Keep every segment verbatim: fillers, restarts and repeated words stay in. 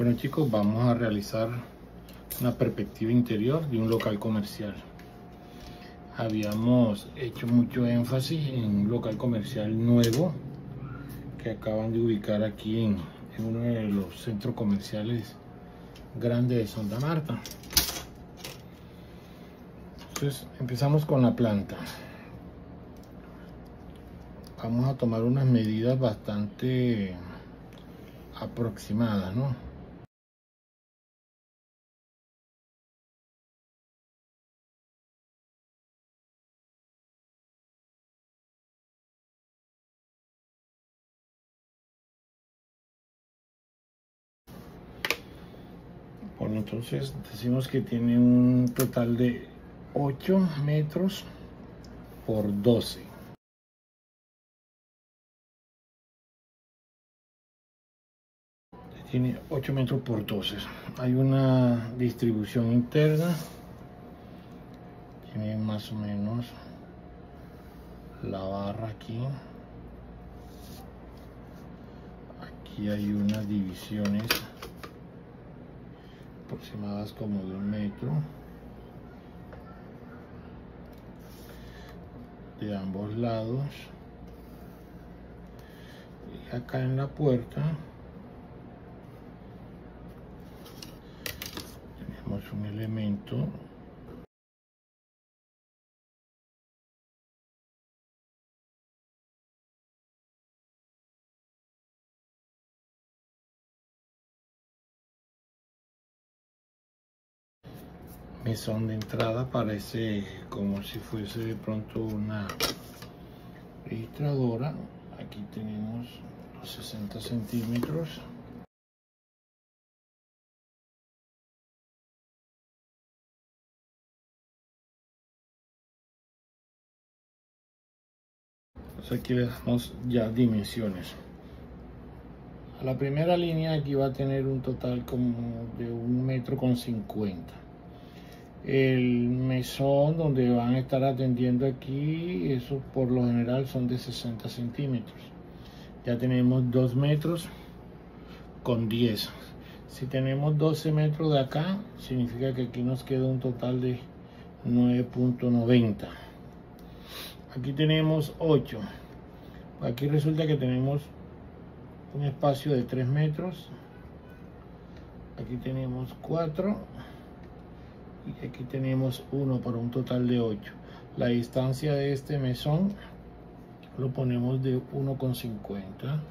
Bueno chicos, vamos a realizar una perspectiva interior de un local comercial. Habíamos hecho mucho énfasis en un local comercial nuevo que acaban de ubicar aquí en, en uno de los centros comerciales grandes de Santa Marta. Entonces empezamos con la planta. Vamos a tomar unas medidas bastante aproximadas, ¿no? Bueno, entonces decimos que tiene un total de ocho metros por doce. Tiene ocho metros por doce. Hay una distribución interna. Tiene más o menos la barra aquí. Aquí hay unas divisiones aproximadas como de un metro de ambos lados. Y acá en la puerta tenemos un elemento mesón de entrada. Parece como si fuese de pronto una registradora. Aquí tenemos los sesenta centímetros. Entonces aquí le damos ya dimensiones. A la primera línea aquí va a tener un total como de un metro con cincuenta. El mesón donde van a estar atendiendo aquí, eso por lo general son de sesenta centímetros. Ya tenemos dos metros con diez. Si tenemos doce metros de acá, significa que aquí nos queda un total de nueve punto noventa. Aquí tenemos ocho. Aquí resulta que tenemos un espacio de tres metros. Aquí tenemos cuatro. Y aquí tenemos uno para un total de ocho. La distancia de este mesón lo ponemos de uno con cincuenta.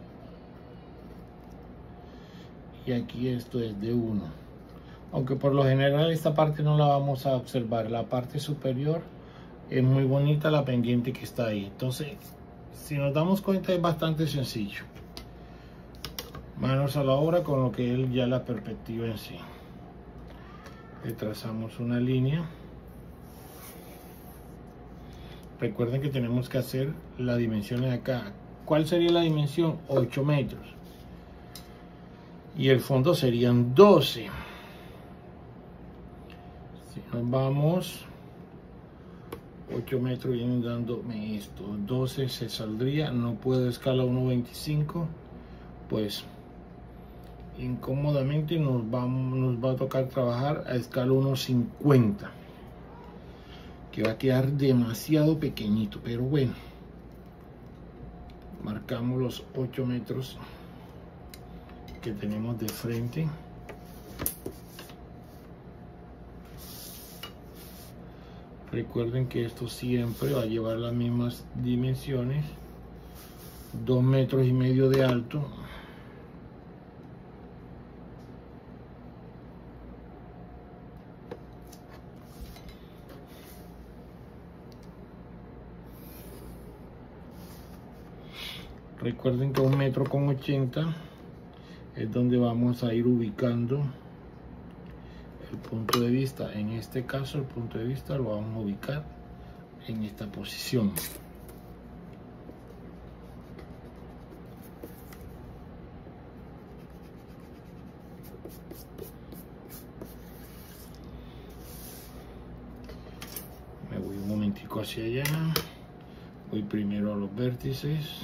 Y aquí esto es de uno. Aunque por lo general esta parte no la vamos a observar. La parte superior es muy bonita, la pendiente que está ahí. Entonces, si nos damos cuenta, es bastante sencillo. Manos a la obra con lo que es ya la perspectiva en sí. Le trazamos una línea. Recuerden que tenemos que hacer las dimensiones de acá. ¿Cuál sería la dimensión? ocho metros. Y el fondo serían doce. Si nos vamos, ocho metros vienen dándome esto. doce se saldría. No puedo escala uno veinticinco. Pues incómodamente nos va, nos va a tocar trabajar a escala uno cincuenta, que va a quedar demasiado pequeñito, pero bueno, marcamos los ocho metros que tenemos de frente. Recuerden que esto siempre va a llevar las mismas dimensiones, dos metros y medio de alto. Recuerden que un metro con ochenta es donde vamos a ir ubicando el punto de vista. En este caso el punto de vista lo vamos a ubicar en esta posición. Me voy un momentico hacia allá. Voy primero a los vértices.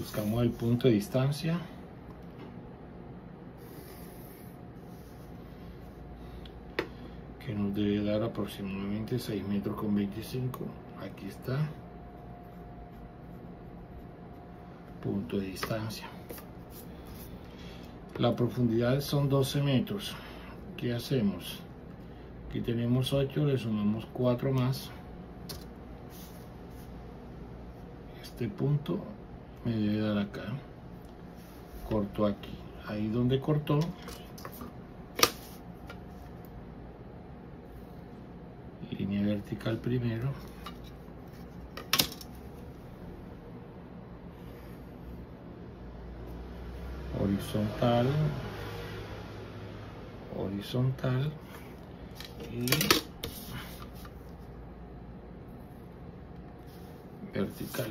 Buscamos el punto de distancia. Que nos debe dar aproximadamente seis metros con veinticinco. Aquí está. Punto de distancia. La profundidad son doce metros. ¿Qué hacemos? Aquí tenemos ocho, le sumamos cuatro más. Este punto me debe dar acá. Corto aquí. Ahí donde cortó, línea vertical primero, horizontal, horizontal y vertical.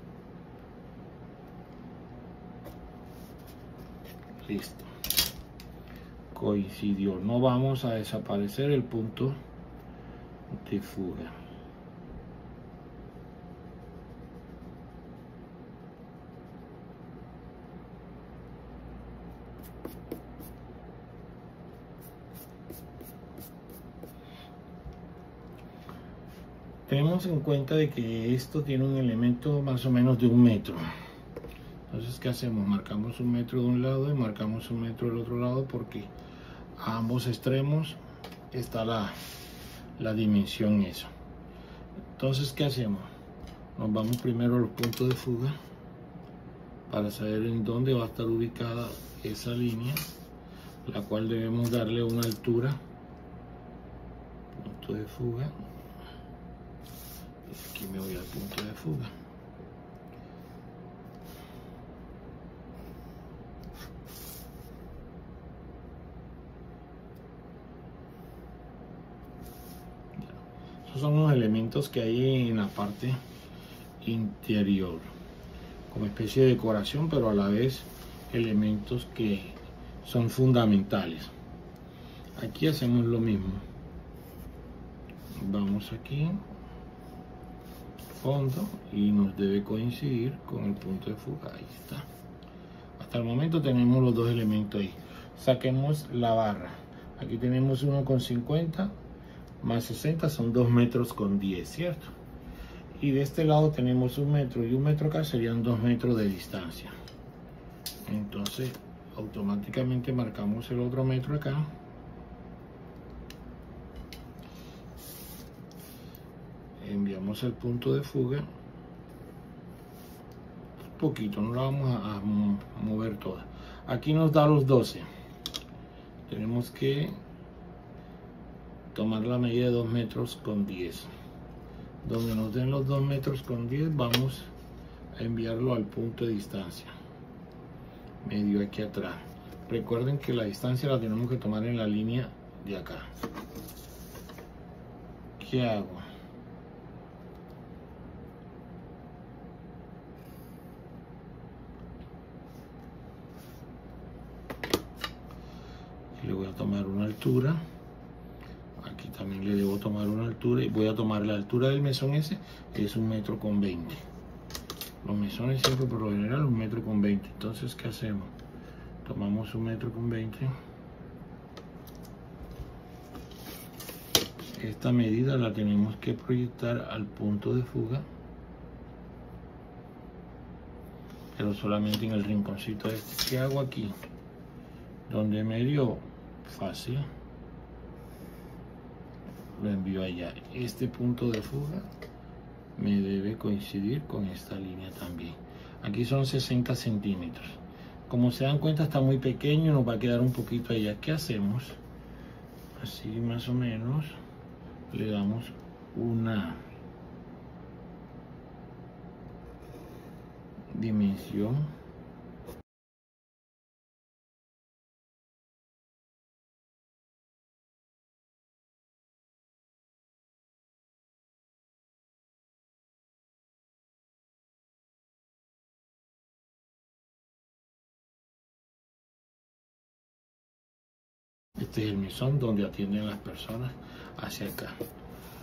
Listo. Coincidió. No vamos a desaparecer el punto de fuga. Tenemos en cuenta de que esto tiene un elemento más o menos de un metro. Entonces, ¿qué hacemos? Marcamos un metro de un lado y marcamos un metro del otro lado, porque a ambos extremos está la, la dimensión esa. Entonces, ¿qué hacemos? Nos vamos primero a los puntos de fuga para saber en dónde va a estar ubicada esa línea, la cual debemos darle una altura. Punto de fuga. Aquí me voy al punto de fuga. Esos son los elementos que hay en la parte interior, como especie de decoración, pero a la vez elementos que son fundamentales. Aquí hacemos lo mismo. Vamos aquí, fondo, y nos debe coincidir con el punto de fuga. Ahí está. Hasta el momento tenemos los dos elementos ahí. Saquemos la barra. Aquí tenemos uno con cincuenta más sesenta, son dos metros con diez, ¿cierto? Y de este lado tenemos un metro, y un metro acá serían dos metros de distancia. Entonces automáticamente marcamos el otro metro acá. Enviamos el punto de fuga. Un poquito, no la vamos a, a mover toda. Aquí nos da los doce. Tenemos que tomar la medida de dos metros con diez. Donde nos den los dos metros con diez, vamos a enviarlo al punto de distancia. Medio aquí atrás. Recuerden que la distancia la tenemos que tomar en la línea de acá. ¿Qué hago? Le voy a tomar una altura. Aquí también le debo tomar una altura, y voy a tomar la altura del mesón ese, que es un metro con veinte. Los mesones siempre por lo general un metro con veinte. Entonces, ¿qué hacemos? Tomamos un metro con veinte. Esta medida la tenemos que proyectar al punto de fuga, pero solamente en el rinconcito este. ¿Qué hago aquí? Donde me dio fácil, lo envío allá. Este punto de fuga me debe coincidir con esta línea también. Aquí son sesenta centímetros. Como se dan cuenta, está muy pequeño, nos va a quedar un poquito allá. ¿Qué hacemos? Así más o menos le damos una dimensión. Este es el mesón donde atienden las personas hacia acá.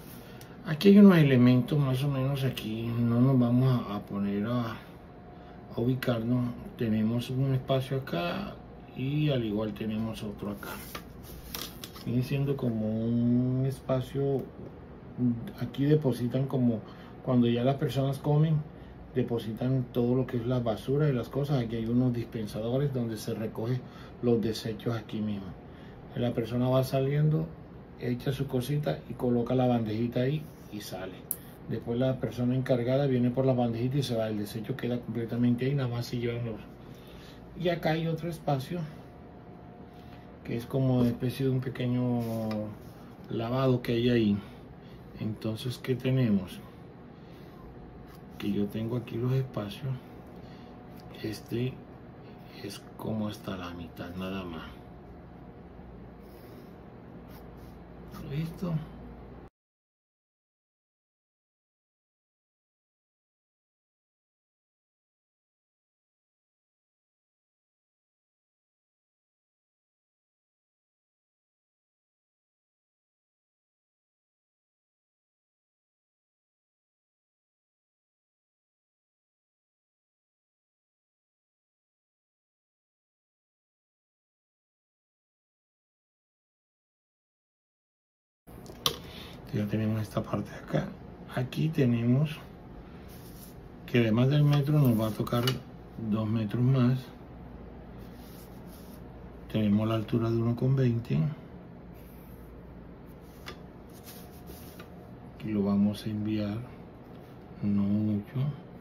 Aquí hay unos elementos más o menos aquí. No nos vamos a, a poner a, a ubicarnos, tenemos un espacio acá y al igual tenemos otro acá. Viene siendo como un espacio, aquí depositan como cuando ya las personas comen, depositan todo lo que es la basura y las cosas. Aquí hay unos dispensadores donde se recoge los desechos aquí mismo. La persona va saliendo, echa su cosita y coloca la bandejita ahí y sale. Después la persona encargada viene por la bandejita y se va. El desecho queda completamente ahí, nada más se llevan los. Y acá hay otro espacio que es como una especie de un pequeño lavado que hay ahí. Entonces, ¿qué tenemos? Que yo tengo aquí los espacios. Este es como hasta la mitad nada más. ¿Listo? Ya tenemos esta parte de acá. Aquí tenemos que además del metro nos va a tocar dos metros más. Tenemos la altura de uno coma veinte y lo vamos a enviar, no mucho.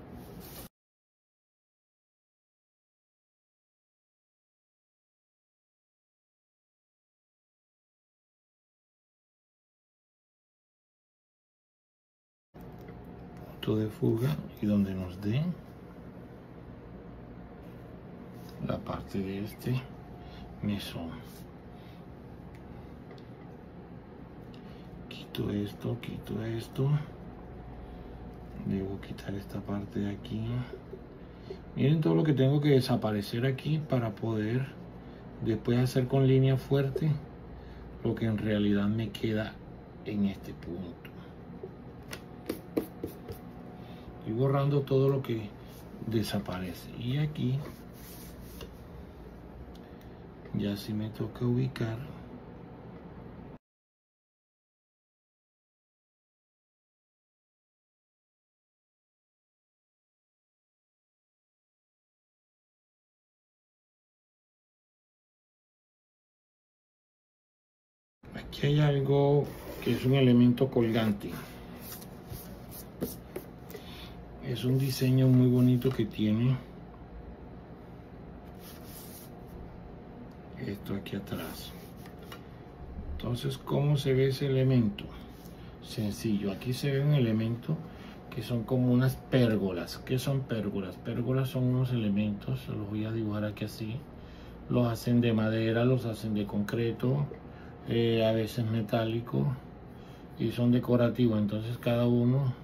Punto de fuga y donde nos dé la parte de este mesón. Quito esto, quito esto. Debo quitar esta parte de aquí. Miren todo lo que tengo que desaparecer aquí para poder después hacer con línea fuerte lo que en realidad me queda en este punto. Y borrando todo lo que desaparece. Y aquí ya sí me toca ubicar aquí hay algo que es un elemento colgante. Es un diseño muy bonito que tiene esto aquí atrás. Entonces, ¿cómo se ve ese elemento? Sencillo, aquí se ve un elemento que son como unas pérgolas. ¿Qué son pérgolas? Pérgolas son unos elementos, los voy a dibujar aquí así. Los hacen de madera, los hacen de concreto, eh, a veces metálico, y son decorativos. Entonces cada uno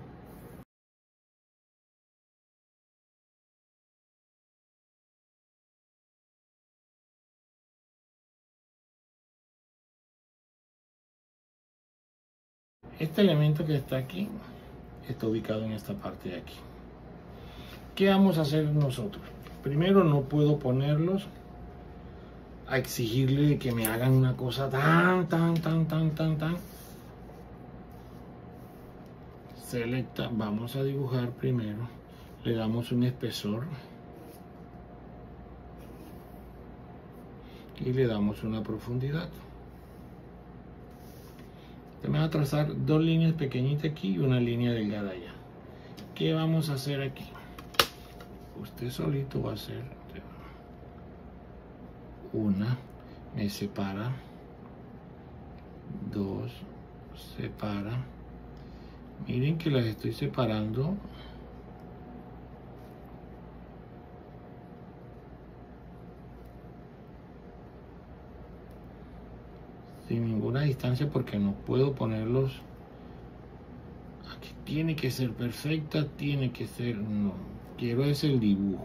este elemento que está aquí está ubicado en esta parte de aquí. ¿Qué vamos a hacer nosotros? Primero, no puedo ponerlos a exigirle que me hagan una cosa tan, tan, tan, tan, tan, tan. Selecta, vamos a dibujar primero, le damos un espesor y le damos una profundidad. Me va a trazar dos líneas pequeñitas aquí y una línea delgada allá. ¿Qué vamos a hacer aquí? Usted solito va a hacer una, me separa, dos, separa. Miren que las estoy separando sin ninguna distancia porque no puedo ponerlos aquí. Tiene que ser perfecta, tiene que ser, no, quiero es el dibujo.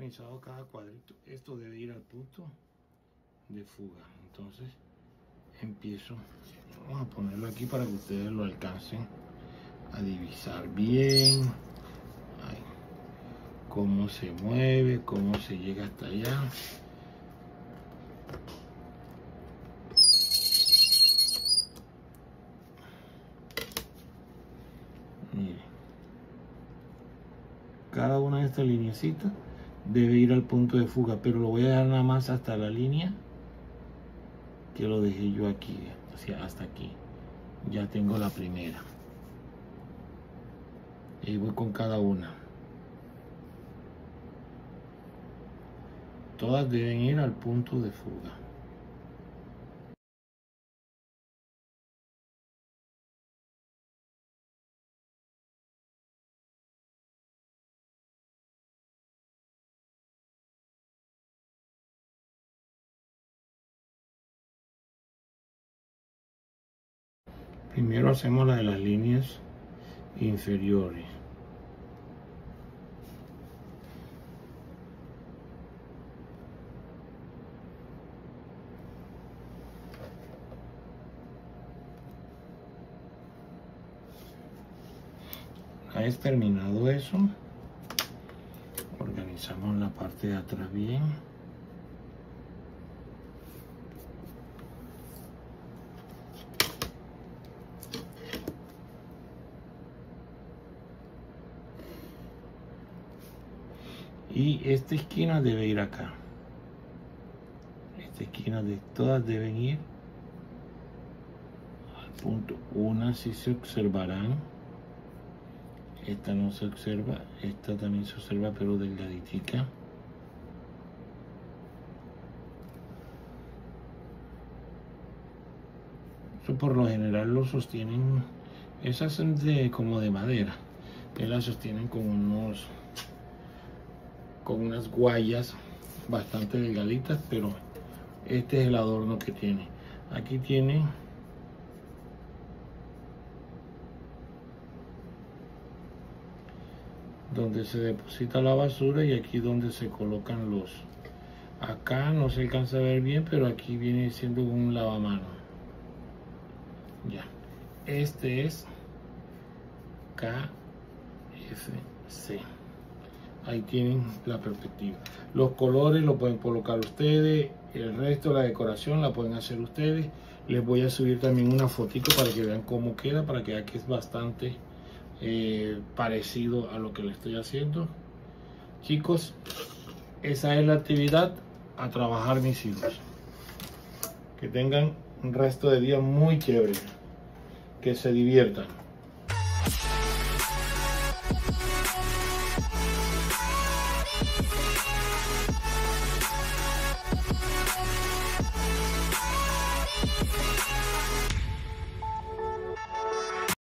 organizado cada cuadrito. Esto debe ir al punto de fuga. Entonces empiezo, vamos a ponerlo aquí para que ustedes lo alcancen a divisar bien. Ahí. Cómo se mueve, cómo se llega hasta allá. Mire, cada una de estas lineecitas debe ir al punto de fuga, pero lo voy a dejar nada más hasta la línea que lo dejé yo aquí, o sea, hasta aquí. Ya tengo la primera y voy con cada una. Todas deben ir al punto de fuga. Primero hacemos la de las líneas inferiores. Una vez terminado eso, organizamos la parte de atrás bien. Y esta esquina debe ir acá. Esta esquina de todas deben ir al punto. Una sí se observarán. Esta no se observa. Esta también se observa, pero delgaditica. Eso por lo general lo sostienen. Esas son de, como de madera. Que las sostienen con unos con unas guayas bastante delgaditas, pero este es el adorno que tiene. Aquí tiene donde se deposita la basura y aquí donde se colocan los. Acá no se alcanza a ver bien, pero aquí viene siendo un lavamano. Ya, este es K F C. Ahí tienen la perspectiva. Los colores lo pueden colocar ustedes. El resto de la decoración la pueden hacer ustedes. Les voy a subir también una fotito para que vean cómo queda, para que vean que es bastante eh, parecido a lo que le estoy haciendo. Chicos, esa es la actividad a trabajar, mis hijos. Que tengan un resto de día muy chévere. Que se diviertan.